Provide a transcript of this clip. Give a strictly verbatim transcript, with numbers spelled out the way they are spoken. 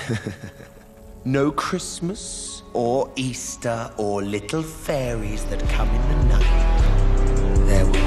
No Christmas or Easter or little fairies that come in the night. There will